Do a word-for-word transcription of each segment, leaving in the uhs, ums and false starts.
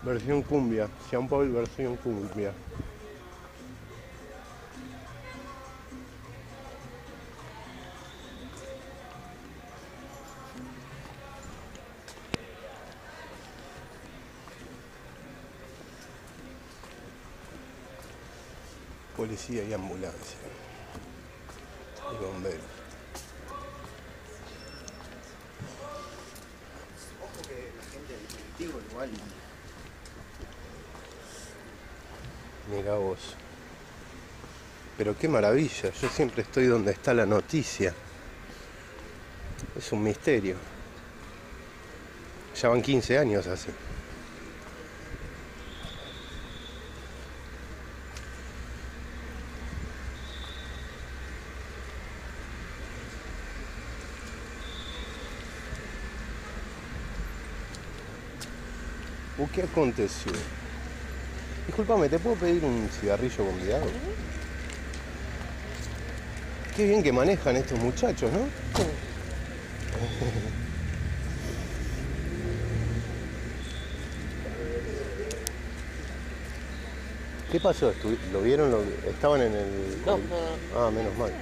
Versión cumbia. Jean Paul versión cumbia. Policía y ambulancia. Y bomberos. Ojo que la gente del colectivo igual. Mirá vos. Pero qué maravilla. Yo siempre estoy donde está la noticia. Es un misterio. Ya van quince años así. ¿Qué aconteció? Disculpame, ¿te puedo pedir un cigarrillo convidado? Qué bien que manejan estos muchachos, ¿no? ¿Qué pasó? ¿Lo vieron? ¿Lo... ¿Estaban en el...? No, no, no. Ah, menos mal.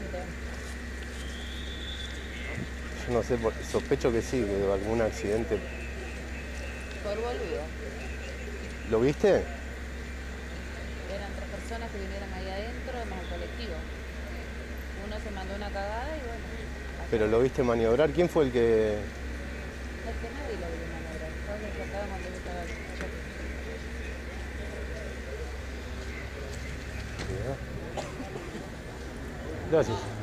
Yo no sé, sospecho que sí, que algún accidente. Por boludo. ¿Lo viste? Eran tres personas que vinieron ahí adentro, más el colectivo. Uno se mandó una cagada y bueno. ¿Pero lo viste maniobrar? ¿Quién fue el que...? No es que nadie lo vio maniobrar. Todos lo trataban de buscar al choque. Gracias.